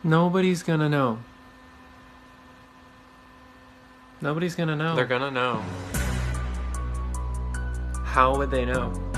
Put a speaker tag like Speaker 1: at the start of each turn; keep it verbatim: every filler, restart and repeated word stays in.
Speaker 1: Nobody's gonna know. Nobody's gonna know.
Speaker 2: They're gonna know.
Speaker 1: How would they know?